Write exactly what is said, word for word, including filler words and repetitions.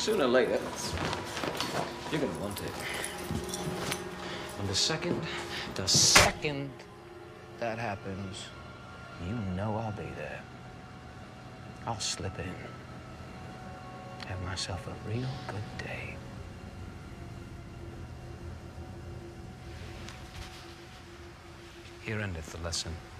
sooner or later, you're gonna want it. And the second, the second that happens, you know I'll be there. I'll slip in. Have myself a real good day. Here endeth the lesson.